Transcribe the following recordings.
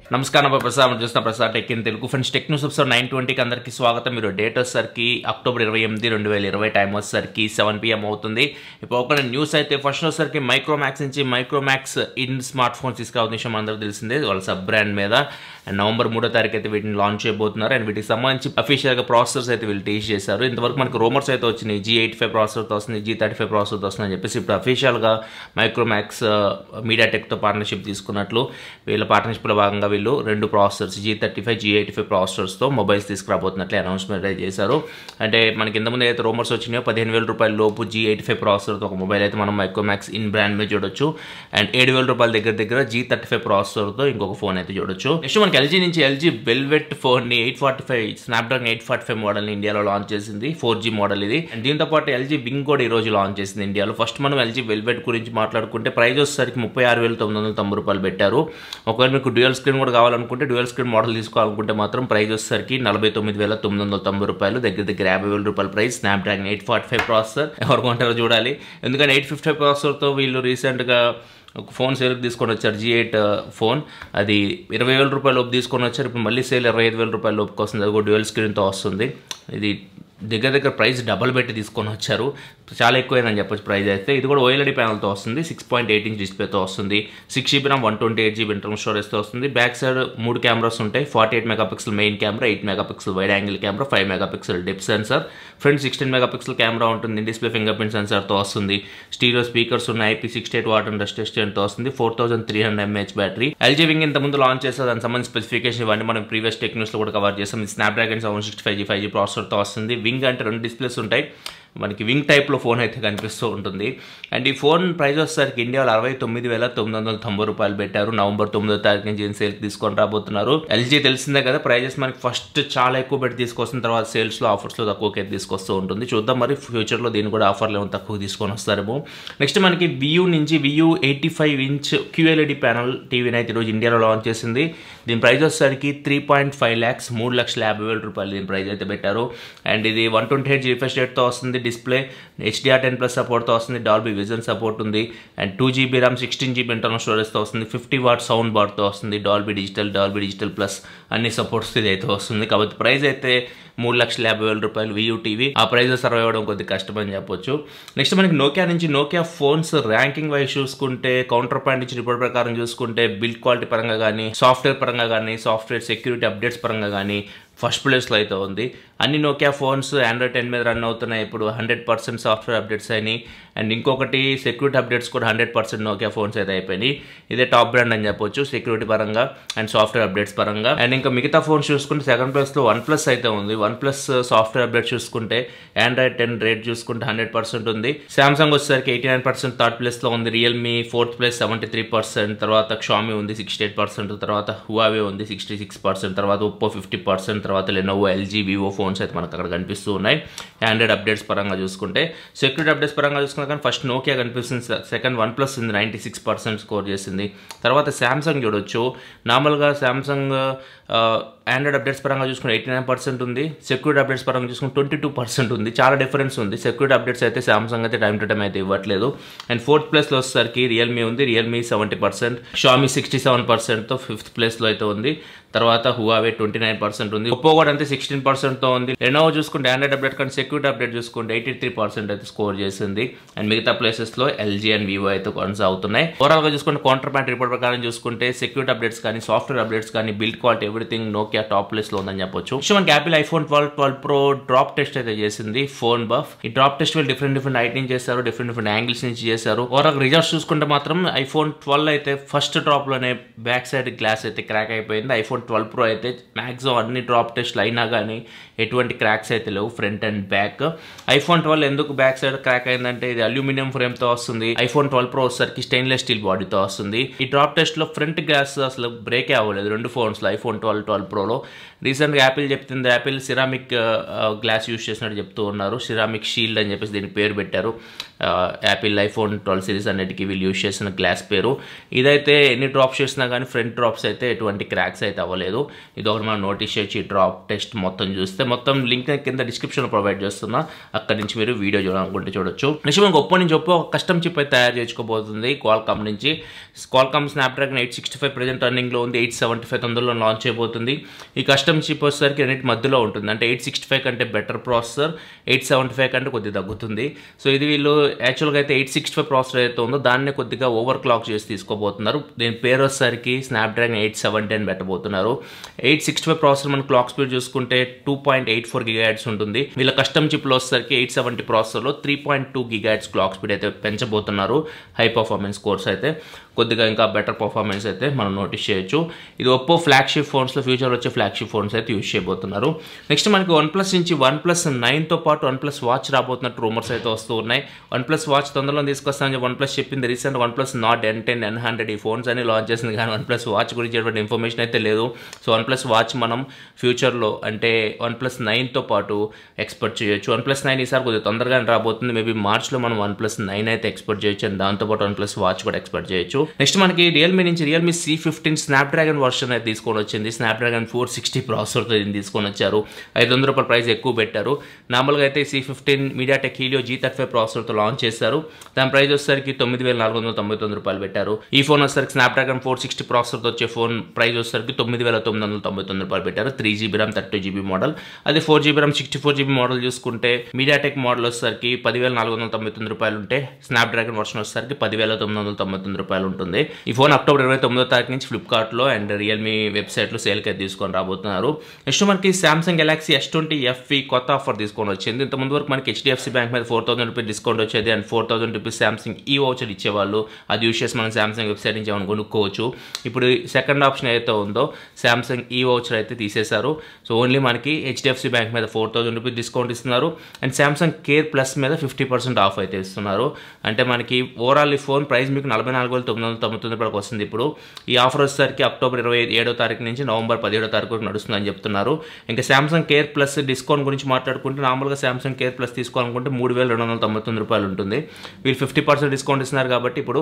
నమస్కారం ప్రసాద్ చూస్తున్న Prasad tech in Telugu friends tech news episode 920 కి అందరికీ స్వాగతం. మీరు డేట్ వచ్చేసరికి అక్టోబర్ 28, 2020 టైం వచ్చేసరికి 7 PM అవుతుంది. ఇప్పుడు ఒక న్యూస్ అయితే ఫస్ట్ వచ్చేసరికి మైక్రోమాక్స్ నుంచి మైక్రోమాక్స్ ఇన్ స్మార్ట్ ఫోన్స్ తీసుకురావడం విషయం అందరికీ తెలిసిందే. వాళ్ళ సబ్ బ్రాండ్ మీద అండ్ నవంబర్ 3వ తారీఖు అయితే వీటిని లాంచ్ చేయబోతున్నారు. అండ్ వీటికి సంబంధించి అఫీషియల్గా ప్రాసెసర్స్ అయితే వీళ్ళు టీచ్ చేశారు. ఇంతవరకు మనకు రూమర్స్ అయితే వచ్చినాయి, G85 ప్రాసెసర్తో వస్తుంది, G35 ప్రాసెసర్తో వస్తుంది అని చెప్పేసి ఇప్పుడు అఫీషియల్గా మైక్రోమాక్స్ మీడియాటెక్తో పార్ట్నర్షిప్ తీసుకున్నట్లు వీళ్ళ పార్ట్నర్షిప్లో భాగంగా వీళ్ళు 2 ప్రాసెసర్స్ G35, G85 ప్రాసెసర్స్తో మొబైల్స్ తీసుకురాబోతున్నట్లే అనౌన్స్మెంట్ అయితే చేశారు. అంటే మనకి ఇంతకుముందు అయితే రూమర్స్ వచ్చినాయో 15,000 రూపాయల లోపు G85 ప్రాసెసర్తో ఒక మొబైల్ అయితే మనం మైక్రోమాక్స్ ఇన్ బ్రాండ్ మీద చూడొచ్చు. అండ్ 7,000 రూపాయల దగ్గర G35 ప్రాసెసర్తో ఇంకొక ఫోన్ అయితే చూడొచ్చు. నెక్స్ట్ మనకి LG నుంచి LG వెల్వెట్ ఫోన్ని 845 స్నాప్డ్రాగన్ 845 మోడల్ని ఇండియాలో లాంచ్ చేసింది. 4G మోడల్ ఇది. అండ్ దీంతో పాటు LG వింగ్ కూడా ఈ రోజు లాంచ్ చేసింది ఇండియాలో. ఫస్ట్ మనం LG వెల్వెట్ గురించి మాట్లాడుకుంటే ప్రైస్ వచ్చేసరికి 36,990 రూపాయలు పెట్టారు. ఒకవేళ మీకు డ్యూయల్ స్క్రీన్ కూడా కావాలనుకుంటే డ్యూయల్ స్క్రీన్ మోడల్ తీసుకోవాలనుకుంటే మాత్రం ప్రైస్ వచ్చేసరికి 49,990 రూపాయలు, దగ్గర 50,000 రూపాయల ప్రైస్. స్నాప్డ్రాగన్ 845 ప్రాసెసర్ ఎవరు కొంటారో చూడాలి. ఎందుకంటే 855 ప్రాసెసర్తో వీళ్ళు రీసెంట్గా ఒక ఫోన్ సేల్కి తీసుకొని వచ్చారు, G8 ఫోన్. అది 20,000 రూపాయల లోపు తీసుకొని వచ్చారు. ఇప్పుడు మళ్ళీ సేల్ 25,000 రూపాయల లోపుకి వస్తుంది. అది కూడా డ్యూయల్ స్క్రీన్తో వస్తుంది. ఇది దగ్గర ప్రైస్ డబల్ పెట్టి తీసుకొని వచ్చారు. చాలా ఎక్కువైందని చెప్పొచ్చు ప్రైస్ అయితే. ఇది కూడా OLED ప్యానల్తో వస్తుంది, 6.8 ఇంచ్ డిస్ప్లేతో వస్తుంది, 6GB RAM 128GB ఇంటర్నల్ స్టోరేజ్తో వస్తుంది. బ్యాక్ సైడ్ 3 కెమెరాస్ ఉంటాయి, 48 megapixel main camera, 8 megapixel wide angle camera, 5 megapixel depth sensor, front 16 megapixel camera ఉంటుంది, డిస్ప్లే ఫింగర్ ప్రింట్ సెన్సార్తో వస్తుంది. స్టీరియో స్పీకర్స్ ఉన్నాయి, IP68 వాట్ అండ్ డస్ట్ రెసిస్టెంట్తో వస్తుంది, 4300 mAh బ్యాటరీ. LG వింగ్ ఇంత ముందు లాంచ్ చేస్తే దానికి సంబంధించిన స్పెసిఫికేషన్ ఇవన్నీ మనం ప్రీవియస్ టెక్న్యూస్లో కూడా కవర్ చేస్తాం. ఇది స్నాప్డ్రాగన్ 765G 5G ప్రాసెసర్తో వస్తుంది. వింగ్ అంటే 2 డిస్ప్లేస్ ఉంటాయి, మనకి వింగ్ టైప్లో ఫోన్ అయితే కనిపిస్తూ ఉంటుంది. అండ్ ఈ ఫోన్ ప్రైస్ వచ్చేసరికి ఇండియాలో 69,990 రూపాయలు పెట్టారు. నవంబర్ 9వ తారీఖు నుంచి సేల్కి తీసుకొని రాబోతున్నారు. LG తెలిసిందే కదా, ప్రైజెస్ మనకి ఫస్ట్ చాలా ఎక్కువ పెట్టి తీసుకొస్తున్న తర్వాత సేల్స్లో ఆఫర్స్లో తక్కువకి తీసుకొస్తూ ఉంటుంది. చూద్దాం మరి ఫ్యూచర్లో దీన్ని కూడా ఆఫర్లు ఏమో తక్కువ తీసుకొని వస్తారేమో. నెక్స్ట్ మనకి VU నుంచి VU 85 ఇంచ్ QLED ప్యానల్ టీవీని అయితే ఈరోజు ఇండియాలో లాంచ్ చేసింది. దీని ప్రైస్ వచ్చేసరికి 3.5 lakhs 3,50,000 రూపాయలు దీని ప్రైస్ అయితే పెట్టారు. అండ్ ఇది 128GB రిఫ్రెష్ రేట్తో వస్తుంది. డిస్ప్లే HDR10+ సపోర్ట్తో వస్తుంది, డాల్బీ విజన్ సపోర్ట్ ఉంది. And 2GB RAM 16GB internal స్టోరేజ్తో వస్తుంది, 50 వాట్ సౌండ్ బార్తో వస్తుంది, డాల్బీ డిజిటల్ ప్లస్ అన్ని సపోర్ట్స్ ఇది అయితే వస్తుంది. కాబట్టి ప్రైస్ అయితే 3,50,000 రూపాయలు VU టీవీ. ఆ ప్రైస్ సర్వైవ్ అవ్వడం కొద్దిగా కష్టమని చెప్పొచ్చు. నెక్స్ట్ మనకి నోకియా నుంచి నోకియా ఫోన్స్ ర్యాంకింగ్ వైజ్ చూసుకుంటే, కౌంటర్ పాయింట్ నుంచి రిపోర్ట్ ప్రకారం చూసుకుంటే, బిల్డ్ క్వాలిటీ పరంగా కానీ, సాఫ్ట్వేర్ పరంగా కానీ, సాఫ్ట్వేర్ సెక్యూరిటీ అప్డేట్స్ పరంగా కానీ ఫస్ట్ ప్లేస్లో అయితే ఉంది. అన్ని నోకియా ఫోన్స్ Android 10 మీద రన్ అవుతున్నాయి. ఇప్పుడు 100% సాఫ్ట్వేర్ అప్డేట్స్ అయినాయి. అండ్ ఇంకొకటి సెక్యూరిటీ అప్డేట్స్ కూడా 100% నోకియా ఫోన్స్ అయితే అయిపోయినాయి. ఇదే టాప్ బ్రాండ్ అని చెప్పొచ్చు సెక్యూరిటీ పరంగా అండ్ సాఫ్ట్వేర్ అప్డేట్స్ పరంగా. అండ్ ఇంకా మిగతా ఫోన్స్ చూసుకుంటే సెకండ్ ప్లేస్లో OnePlus అయితే ఉంది. OnePlus సాఫ్ట్వేర్ అప్డేట్స్ చూసుకుంటే Android 10 రేట్ చూసుకుంటే 100% ఉంది. సామ్సంగ్ వచ్చేసరికి 89% థర్డ్ ప్లేస్లో ఉంది. Realme 4th ప్లేస్ 73%, తర్వాత Xiaomi ఉంది 68%, తర్వాత Huawei ఉంది 66%, తర్వాత Oppo 50%, తర్వాత Lenovo, LG, Vivo ఫోన్స్ అయితే మనకు అక్కడ కనిపిస్తూ ఉన్నాయి. ఆండ్రాయిడ్ అప్డేట్స్ పరంగా చూసుకుంటే, సెక్యూరిటీ అప్డేట్స్ పరంగా చూసుకున్నా కానీ ఫస్ట్ నోకియా కనిపిస్తుంది, సెకండ్ OnePlus ఉంది 96% స్కోర్ చేసింది. తర్వాత శాంసంగ్ చూడొచ్చు. నార్మల్గా శాంసంగ్ ఆండ్రాయిడ్ అప్డేట్స్ పరంగా చూసుకుంటే 89% ఉంది, సెక్యూరిటీ అప్డేట్స్ పరంగా చూసుకుంటే 22% ఉంది. చాలా డిఫరెన్స్ ఉంది. సెక్యూరిటీ అప్డేట్స్ అయితే శాంసంగ్ అయితే టైం టు టైం అయితే ఇవ్వట్లేదు. అండ్ 4th ప్లేస్లో వచ్చేసరికి Realme ఉంది, Realme 70%, Xiaomi 67%తో 5th ప్లేస్లో అయితే ఉంది. తర్వాత Huawei 29% ఉంది. Oppo కూడా అంతే 16%తో ఉంది. Lenovo చూసుకుంటే ఆండ్రాయిడ్ అప్డేట్ కానీ సెక్యూరిటీ అప్డేట్ చూసుకుంటే 83% అయితే స్కోర్ చేసింది. అండ్ మిగతా ప్లేసెస్లో LG అండ్ Vivo అయితే కొనసాగుతున్నాయి. ఓవరాల్గా చూసుకుంటే కౌంటర్ పాయింట్ రిపోర్ట్ ప్రకారం చూసుకుంటే సెక్యూరిటీ అప్డేట్స్ కానీ, సాఫ్ట్వేర్ అప్డేట్స్ కానీ, build quality everything Nokia top ప్లేస్లో ఉందని చెప్పొచ్చు. మనకి Apple iPhone 12 Pro drop test అయితే చేసింది ఫోన్ బఫ్. ఈ డ్రాప్ టెస్ట్ వీళ్ళు డిఫరెంట్ హైట్ నుంచి చేశారు, డిఫరెంట్ యాంగిల్స్ నుంచి చేశారు. ఓవరాల్ రిజల్ట్స్ చూసుకుంటే మాత్రం iPhone 12 అయితే ఫస్ట్ డ్రాప్లోనే బ్యాక్ సైడ్ గ్లాస్ అయితే క్రాక్ అయిపోయింది. iPhone 12 Pro అయితే మ్యాక్సిమం అన్ని డ్రాప్ టెస్ట్లు అయినా కానీ ఎటువంటి క్రాక్స్ అయితే లేవు ఫ్రంట్ అండ్ బ్యాక్. iPhone 12 ఎందుకు బ్యాక్ సైడ్ క్రాక్ అయిందంటే ఇది అల్యూమినియం ఫ్రేమ్తో వస్తుంది. iPhone 12 Pro వచ్చేసరికి స్టెయిన్లెస్ స్టీల్ బాడీతో వస్తుంది. ఈ డ్రాప్ టెస్ట్లో ఫ్రంట్ గ్లాస్ అసలు బ్రేకే అవ్వలేదు 2 ఫోన్స్లో, iPhone 12 Proలో. రీసెంట్గా యాపిల్ చెప్తుంది, యాపిల్ సిరామిక్ గ్లాస్ యూజ్ చేసినట్టు చెప్తూ ఉన్నారు. సిరామిక్ షీల్డ్ అని చెప్పేసి దీనికి పేరు పెట్టారు. యాపిల్ ఐఫోన్ 12 సిరీస్ అన్నిటికీ వీళ్ళు యూజ్ చేసిన గ్లాస్ పేరు. ఇదైతే ఎన్ని డ్రాప్స్ చేసినా కానీ ఫ్రంట్ డ్రాప్స్ అయితే ఎటువంటి క్రాక్స్ అయితే అవ్వలేదు. ఇది ఒకటి మనం నోటీస్ చేయొచ్చు. ఈ డ్రాప్ టెస్ట్ మొత్తం చూస్తే మొత్తం లింక్ కింద డిస్క్రిప్షన్లో ప్రొవైడ్ చేస్తున్నా, అక్కడి నుంచి మీరు వీడియో చూడాలనుకుంటే చూడొచ్చు. నెక్స్ట్ మనకు ఒప్పో నుంచి ఒప్పో కస్టమ్ చిప్ అయితే తయారు చేసుకోబోతుంది క్వాల్కామ్ నుంచి. క్వాల్కామ్ స్నాప్డ్రాగన్ 865 ప్రజెంట్ రన్నింగ్లో ఉంది. 875 తొందరలో లాంచ్ చేయబోతుంది. ఈ కస్టమ్ చిప్ వచ్చేసరికి అన్నిటి మధ్యలో ఉంటుంది. అంటే 865 కంటే బెటర్ ప్రాసెసర్, 875 కంటే కొద్దిగా తగ్గుతుంది. సో ఇది వీళ్ళు యాక్చువల్గా అయితే 865 ప్రాసెసర్ అయితే ఉందో దాన్ని కొద్దిగా ఓవర్ క్లాక్ చేసి తీసుకోబోతున్నారు. దీని పేరు వచ్చేసరికి స్నాప్డ్రాగన్ 870 అని పెట్టబోతున్నారు. 865 ప్రాసెసర్ మన క్లాక్ స్పీడ్ చూసుకుంటే 2.84 GHz ఉంటుంది. వీళ్ళ కస్టమ్ చిప్లో వచ్చేసరికి 870 ప్రాసెసర్లో 3.2 GHz క్లాక్ స్పీడ్ అయితే పెంచబోతున్నారు. హై పర్ఫార్మెన్స్ కోర్స్ అయితే కొద్దిగా ఇంకా బెటర్ పర్ఫార్మెన్స్ అయితే మనం నోటీస్ చేయొచ్చు. ఇది ఒప్పో ఫ్లాగ్షిప్ ఫోన్స్లో ఫ్యూచర్ వచ్చే ఫ్లాగ్షిప్ ఫోన్స్ అయితే యూజ్ చేయబోతున్నారు. నెక్స్ట్ మనకి OnePlus నుంచి OnePlus 9తో పాటు OnePlus వాచ్ రాబోతున్నట్టు రూమర్స్ అయితే వస్తూ ఉన్నాయి. OnePlus వాచ్ తొందరలో తీసుకొస్తామని OnePlus చెప్పింది. Recent OnePlus Nord N10, N100 ఈ ఫోన్స్ అని లాంచ్ చేసింది, కానీ OnePlus వాచ్ గురించి ఎటువంటి ఇన్ఫర్మేషన్ అయితే లేదు. సో OnePlus వాచ్ మనం ఫ్యూచర్లో అంటే OnePlus 9తో పాటు ఎక్స్పెక్ట్ చేయొచ్చు. OnePlus 9 ఈసారి కొద్దిగా తొందరగానే రాబోతుంది. మేబీ మార్చ్లో మనం OnePlus 9 అయితే ఎక్స్పెక్ట్ చేయొచ్చు, అండ్ దాంతోపాటు OnePlus వాచ్ కూడా ఎక్స్పెక్ట్ చేయొచ్చు. నెక్స్ట్ మనకి Realme నుంచి Realme C15 స్నాప్డ్రాగన్ వర్షన్ అయితే తీసుకొని వచ్చింది. స్నాప్డ్రాగన్ 460 ప్రాసెసర్తో దీన్ని తీసుకొని వచ్చారు. ₹500 ప్రైస్ ఎక్కువ పెట్టారు. నార్మల్గా అయితే C15 Mediatek Helio G35 ప్రాసెసర్తో launch చేశారు. దాని ప్రైస్ వచ్చేసరికి ₹9,499 పెట్టారు. ఈ ఫోన్ వచ్చేసరికి స్నాప్డ్రాగన్ 460 ప్రాసెసర్తో వచ్చే ఫోన్ ప్రైస్ వచ్చేసరికి ₹9,999 పెట్టారు. 3GB RAM 32GB model. అదే 4GB RAM 64GB మోడల్ చూసుకుంటే Mediatek మోడల్ వచ్చేసరికి ₹10,499 ఉంటే స్నాప్డ్రాగన్ వర్షన్ వచ్చేసరికి ₹10,999 ఉంటుంది. ఈ ఫోన్ అక్టోబర్ 29వ తారీఖు నుంచి ఫ్లిప్కార్ట్లో అండ్ రియల్మీ వెబ్సైట్లో సేల్కి అయితే తీసుకొని రాబోతున్నారు. నెక్స్ట్ మనకి సామ్సంగ్ గెలాక్సీ S20 FE కొత్త ఆఫర్ తీసుకొని వచ్చింది. ఇంతకుముందు వరకు మనకి HDFC బ్యాంక్ మీద ₹4,000 డిస్కౌంట్ వచ్చేది అండ్ ₹4,000 సామ్సంగ్ ఈ వౌచర్ ఇచ్చేవాళ్ళు. అది యూస్ చేసి మనం సామ్సంగ్ వెబ్సైట్ నుంచి ఏమైనా కొనుక్కోవచ్చు. ఇప్పుడు సెకండ్ ఆప్షన్ ఏదైతే ఉందో సామ్సంగ్ ఈ వౌచర్ అయితే తీసేశారు. సో ఓన్లీ మనకి HDFC బ్యాంక్ మీద ₹4,000 డిస్కౌంట్ ఇస్తున్నారు అండ్ సామ్సంగ్ కేర్ ప్లస్ మీద 50% ఆఫ్ అయితే ఇస్తున్నారు. అంటే మనకి ఓవరాల్ ఈ ఫోన్ ప్రైస్ మీకు ₹44,999 వస్తుంది. ఇప్పుడు ఈ ఆఫర్ వచ్చేసరికి అక్టోబర్ 27వ తారీఖు నుంచి నవంబర్ 17వ తారీఖు వరకు నడుస్తుందని చెప్తున్నారు. ఇంకా సామ్సంగ్ కేర్ ప్లస్ డిస్కౌంట్ గురించి మాట్లాడుకుంటే నార్మల్గా సామ్సంగ్ కేర్ ప్లస్ తీసుకోవాలనుకుంటే ₹3,299 ఉంటుంది. వీళ్ళు 50% డిస్కౌంట్ ఇస్తున్నారు కాబట్టి ఇప్పుడు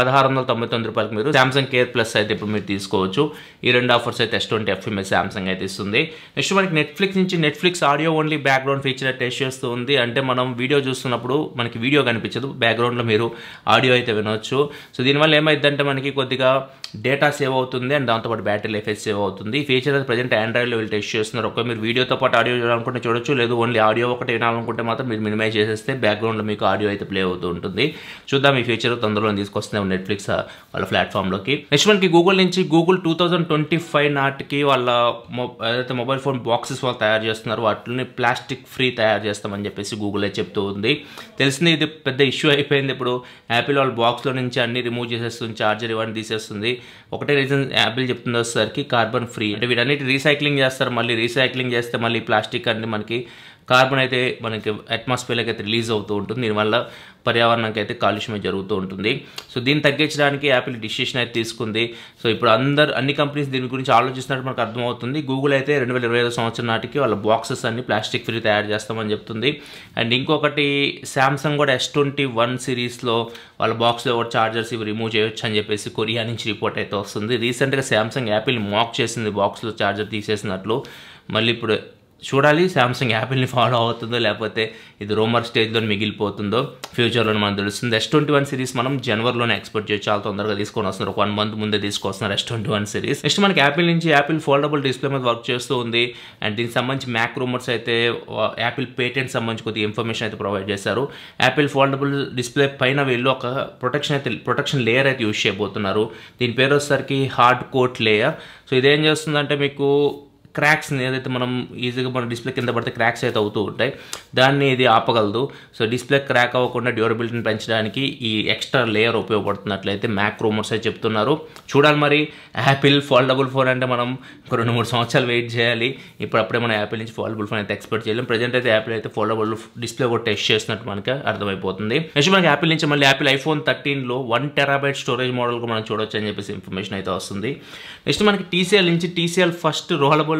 ₹1,699 మీరు సామ్సంగ్ కేర్ ప్లస్ అయితే ఇప్పుడు మీరు తీసుకోవచ్చు. ఈ రెండు ఆఫర్స్ అయితే S20 FE మీద సామ్సంగ్ అయితే ఇస్తుంది. నెక్స్ట్ మనకి నెట్ఫ్లిక్స్ నుంచి Netflix audio only background feature test చేస్తూ ఉంది. అంటే మనం వీడియో చూస్తున్నప్పుడు మనకి వీడియో కనిపించదు, బ్యాక్గ్రౌండ్లో మీరు ఆడియో అయితే వినొచ్చు. సో దీనివల్ల ఏమైందంటే మనకి కొద్దిగా డేటా సేవ్ అవుతుంది అండ్ దాంతోపాటు బ్యాటరీ లైఫ్ సేవ్ అవుతుంది. ఈ ఫీచర్ అయితే ప్రజెంట్ ఆండ్రాయిడ్లో వీళ్ళు టెస్ట్ చేస్తున్నారు. ఒక మీరు వీడియోతో పాటు ఆడియో చూడాలనుకుంటే చూడొచ్చు, లేదు ఓన్లీ ఆడియో ఒకటి వినాలనుకుంటే మాత్రం మీరు మినిమైజ్ చేసేస్తే బ్యాక్గ్రౌండ్లో మీకు ఆడియో అయితే ప్లే అవుతూ ఉంటుంది. చూద్దాం ఈ ఫీచర్ తొందరలో తీసుకొస్తున్నాం నెట్ఫ్లిక్స్ వాళ్ళ ప్లాట్ఫామ్లోకి. నెక్స్ట్ మనకి గూగుల్ నుంచి గూగుల్ 2025 నాటికి వాళ్ళ ఏదైతే మొబైల్ ఫోన్ బాక్సెస్ వాళ్ళు తయారు చేస్తున్నారు వాటిని ప్లాస్టిక్ ఫ్రీ తయారు చేస్తామని చెప్పేసి గూగుల్ అయితే చెప్తూ ఉంది. తెలిసింది ఇది పెద్ద ఇష్యూ అయిపోయింది. ఇప్పుడు యాపిల్ వాళ్ళ బాక్స్లో నుంచి అన్ని రిమూవ్ చేసేస్తుంది, చార్జర్ ఇవన్నీ తీసేస్తుంది. ఒకటే రీజన్ యాపిల్ చెప్తుంది వచ్చేసరికి కార్బన్ ఫ్రీ. అంటే వీటన్నిటి రీసైక్లింగ్ చేస్తారు, మళ్ళీ రీసైక్లింగ్ చేస్తే మళ్ళీ ప్లాస్టిక్ అన్ని మనకి కార్బన్ అయితే మనకి అట్మాస్ఫియర్లోకి అయితే రిలీజ్ అవుతూ ఉంటుంది. దీనివల్ల పర్యావరణానికి అయితే కాలుష్యం జరుగుతూ ఉంటుంది. సో దీన్ని తగ్గించడానికి యాపిల్ డిసిషన్ అయితే తీసుకుంది. సో ఇప్పుడు అన్ని కంపెనీస్ దీని గురించి ఆలోచిస్తున్నట్టు మనకు అర్థమవుతుంది. గూగుల్ అయితే 2025 సంవత్సరం నాటికి వాళ్ళ బాక్సెస్ అన్ని ప్లాస్టిక్ ఫ్రీ తయారు చేస్తామని చెప్తుంది. అండ్ ఇంకొకటి సామ్సంగ్ కూడా S21 సిరీస్లో వాళ్ళ బాక్స్లో కూడా చార్జర్స్ ఇవి రిమూవ్ చేయొచ్చు అని చెప్పేసి కొరియా నుంచి రిపోర్ట్ అయితే వస్తుంది. రీసెంట్గా సామ్సంగ్ యాపిల్ మాక్ చేసింది బాక్స్లో చార్జర్ తీసేసినట్లు. మళ్ళీ ఇప్పుడు చూడాలి సామ్సంగ్ యాపిల్ని ఫాలో అవుతుందో లేకపోతే ఇది రూమర్ స్టేజ్లో మిగిలిపోతుందో ఫ్యూచర్లో మనకు తెలుస్తుంది. S21 సిరీస్ మనం జనవరిలోనే ఎక్స్పెక్ట్ చేయొచ్చు. చాలా తొందరగా తీసుకొని వస్తున్నారు, 1 మంత్ ముందే తీసుకొస్తున్నారు S21 సిరీస్. నెక్స్ట్ మనకి యాపిల్ నుంచి యాపిల్ ఫోల్డబుల్ డిస్ప్లే మీద వర్క్ చేస్తూ ఉంది అండ్ దీనికి సంబంధించి మ్యాక్ రూమర్స్ అయితే యాపిల్ పేటెంట్ సంబంధించి కొద్దిగా ఇన్ఫర్మేషన్ అయితే ప్రొవైడ్ చేశారు. యాపిల్ ఫోల్డబుల్ డిస్ప్లే పైన వీళ్ళు ఒక ప్రొటెక్షన్ లేయర్ అయితే యూజ్ చేయబోతున్నారు. దీని పేరు వచ్చేసరికి హార్డ్ కోట్ లేయర్. సో ఇదేం చేస్తుందంటే మీకు క్రాక్స్ని ఏదైతే మనం ఈజీగా మన డిస్ప్లే కింద పడితే క్రాక్స్ అయితే అవుతూ ఉంటాయి, దాన్ని ఇది ఆపగలదు. సో డిస్ప్లే క్రాక్ అవ్వకుండా డ్యూరబిలిటీని పెంచడానికి ఈ ఎక్స్ట్రా లేయర్ ఉపయోగపడుతున్నట్లయితే మ్యాక్ రూమర్స్ అయితే చెప్తున్నారు. చూడాలి మరి యాపిల్ ఫోల్డబుల్ ఫోన్ అంటే మనం ఒక 2-3 సంవత్సరాలు వెయిట్ చేయాలి. ఇప్పుడప్పుడే మనం యాపిల్ నుంచి ఫోల్డబుల్ ఫోన్ అయితే ఎక్స్పెక్ట్ చేయలేం. ప్రజెంట్ అయితే యాపిల్ అయితే ఫోల్డబుల్ డిస్ప్లే కూడా టెస్ట్ చేసినట్టు మనకి అర్థమైపోతుంది. నెక్స్ట్ మనకి యాపిల్ నుంచి మళ్ళీ యాపిల్ iPhone 13లో 1 TB స్టోరేజ్ మోడల్గా మనం చూడొచ్చు అని చెప్పేసి ఇన్ఫర్మేషన్ అయితే వస్తుంది. నెక్స్ట్ మనకి TCL నుంచి TCL first rollable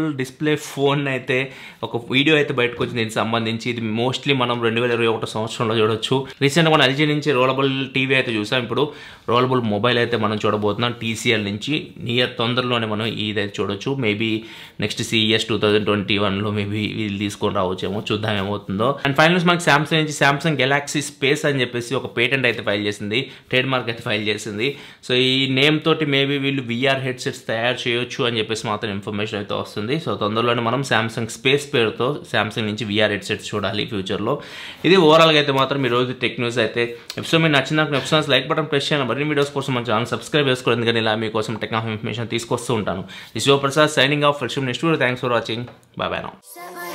rollable display phone అయితే ఒక వీడియో అయితే బయటకు వచ్చింది దీనికి సంబంధించి. ఇది మోస్ట్లీ మనం 2021 సంవత్సరంలో చూడొచ్చు. రీసెంట్గా మనం ఎల్జీ నుంచి రోలబుల్ టీవీ అయితే చూసాం. ఇప్పుడు రోలబుల్ మొబైల్ అయితే మనం చూడబోతున్నాం TCL నుంచి. నియర్ తొందరలోనే మనం ఇదైతే చూడొచ్చు. మేబీ నెక్స్ట్ CES 2021లో మేబీ వీళ్ళు తీసుకొని రావచ్చేమో, చూద్దాం ఏమవుతుందో. అండ్ ఫైనల్స్ మనకి సామ్సంగ్ నుంచి సామ్సంగ్ గెలాక్సీ స్పేస్ అని చెప్పేసి ఒక పేటెంట్ అయితే ఫైల్ చేసింది, ట్రేడ్ మార్క్ అయితే ఫైల్ చేసింది. సో ఈ నేమ్ తోటి మేబీ వీళ్ళు VR హెడ్సెట్స్ తయారు చేయొచ్చు అని చెప్పేసి మాత్రం ఇన్ఫర్మేషన్ అయితే వస్తుంది. సో తొందరలోనే మనం సామ్సంగ్ స్పేస్ పేరుతో సామ్సంగ్ నుంచి VR హెడ్సెట్స్ చూడాలి ఫ్యూచర్లో. ఇది ఓవరాల్గా అయితే మాత్రం ఈ రోజు టెక్ న్యూస్ అయితే. ఎపిసోడ్ మీకు నచ్చిన ఎపిసోడ్స్ లైక్ బటన్ ప్రెస్ చేయండి. మరిన్ని వీడియోస్ కోసం మన ఛానల్ సబ్స్క్రైబ్ చేసుకోండి, ఎందుకంటే ఇలా మీకోసం టెక్ ఇన్ఫర్మేషన్ తీసుకొస్తూ ఉంటాను. This is Prasad signing off. Next video. Thanks for watching. Bye bye now.